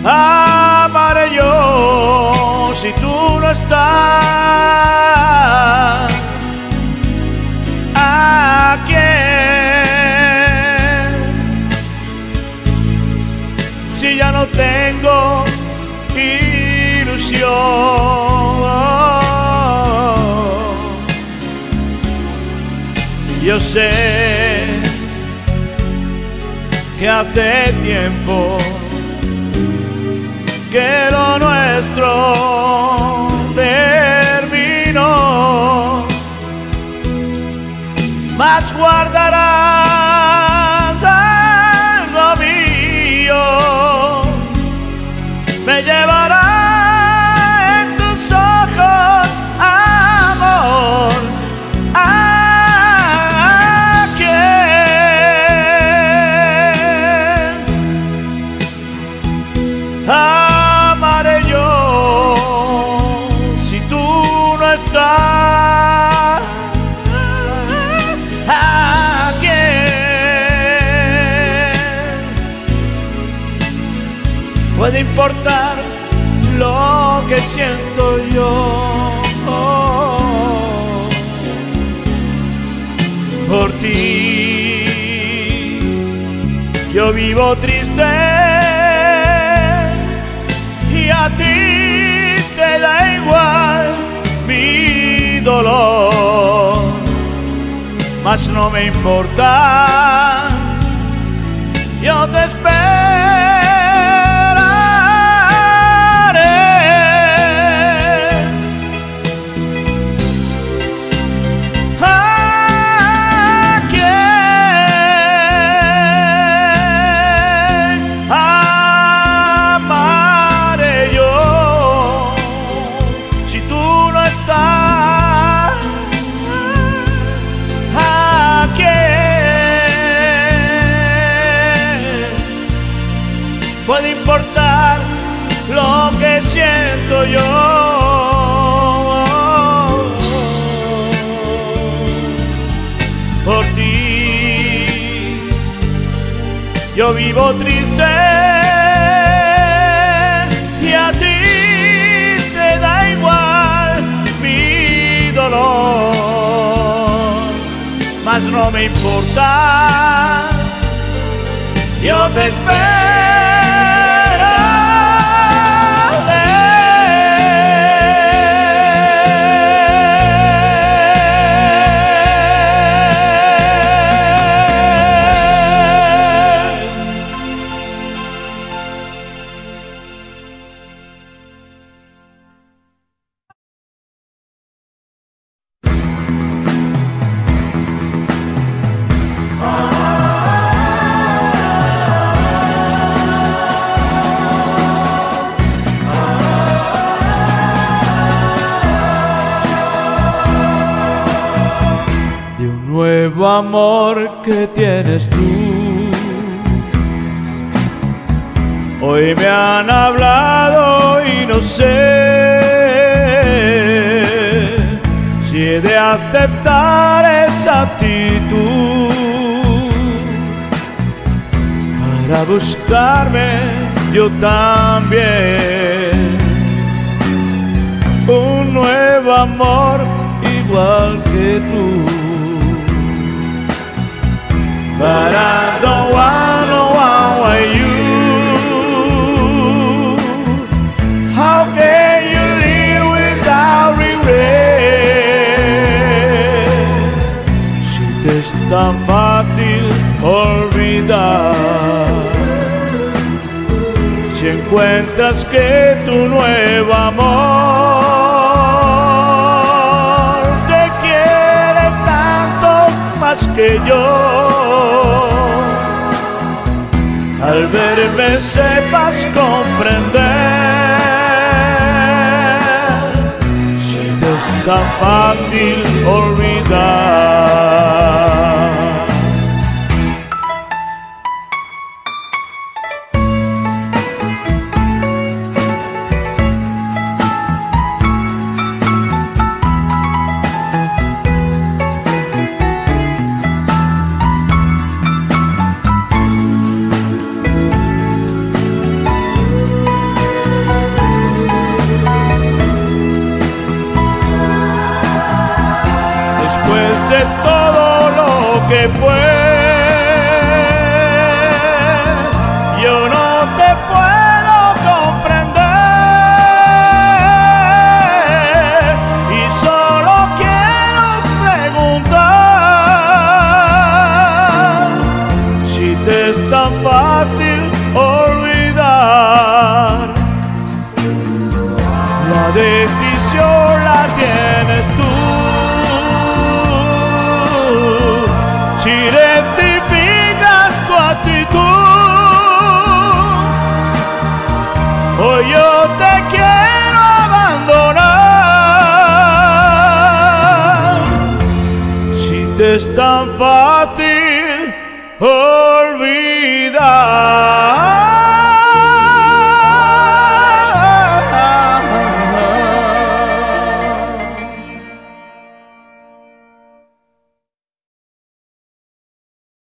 amaré yo si tú no estás? ¿A quién? Si ya no tengo ilusión, yo sé que hace tiempo que lo nuestro terminó, mas guardarás algo mío, me llevará en tus ojos, amor. ¿A quién amaré yo si tú no estás? ¿A quién puede importar lo que siento yo por ti? Yo vivo triste y a ti te da igual mi dolor, mas no me importa, yo te puede importar lo que siento yo por ti. Yo vivo triste y a ti te da igual mi dolor, mas no me importa, yo te espero. Nuevo amor que tienes tú, hoy me han hablado y no sé si he de aceptar esa actitud para buscarme yo también un nuevo amor igual que tú. But I don't wanna want you. How can you live without regret? Si te es tan fácil olvidar, si encuentras que tu nuevo amor te quiere tanto más que yo, al verme sepas comprender, si te es tan fácil olvidar. después yo no te puedo comprender y solo quiero preguntar si te es tan fácil olvidar. La decisión la tienes tú. Si identificas tu actitud, hoy yo te quiero abandonar. Si te es tan fácil